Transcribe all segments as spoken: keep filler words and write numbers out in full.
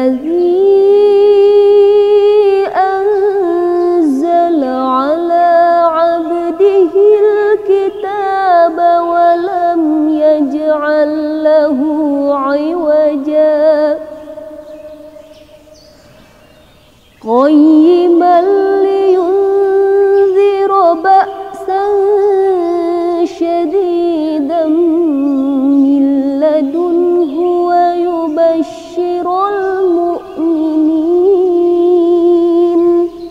الذي أنزل على عبده الكتاب ولم يجعل له عوجا قيما لينذر بأسا شديدا من لدنه ويبشر المؤمنين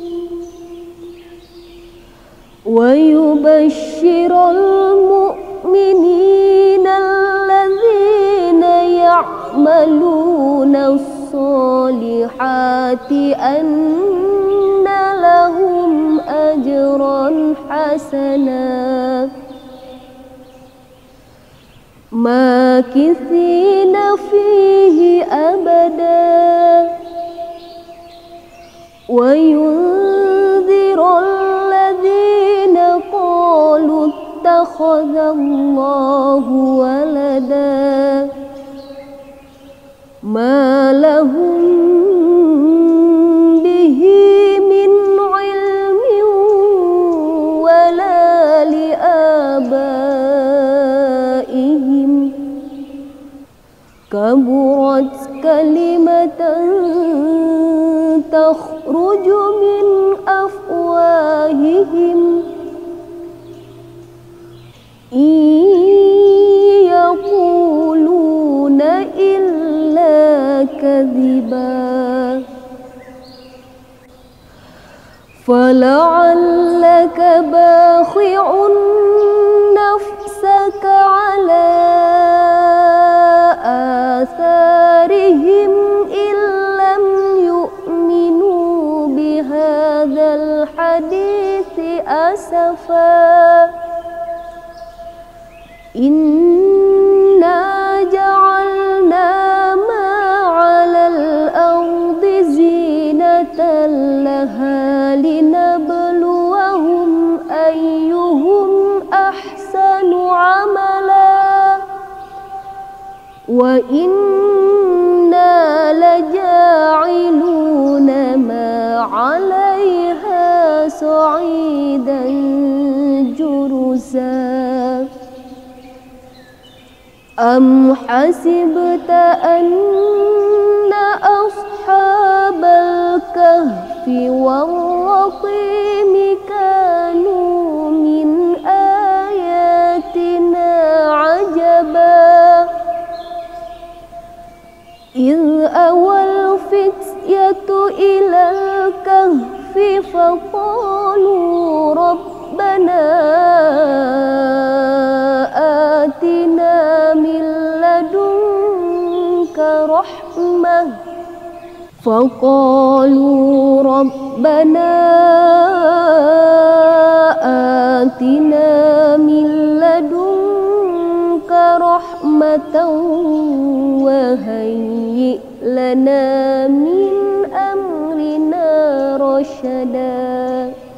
ويبشر المؤمنين الذين يعملون الصالحات أن لهم أجرا حسنا ماكثين فيه أبدا وينذر الذين قالوا اتخذ الله ولدا ما لهم به من علم ولا لآبائهم كبرت كلمة تخرج من أفواههم إن يقولون إلا كذبا فلعلك باخع نفسك على آثارهم إن لم يؤمنوا بهذا الحديث أسفا إنا جعلنا ما على الأرض زينة لها لنبلوهم أيهم أحسن عملا وإنا لجاعلون ما عليها صعيدا جرزا أم حسبت أن أصحاب الكهف والرقيم كانوا من آياتنا عجبا إذ أوى الفتية إلى الكهف فقالوا ربنا آتنا من لدنك رحمة فقالوا ربنا آتنا من لدنك رحمة وهيئ لنا من أمرنا رشدا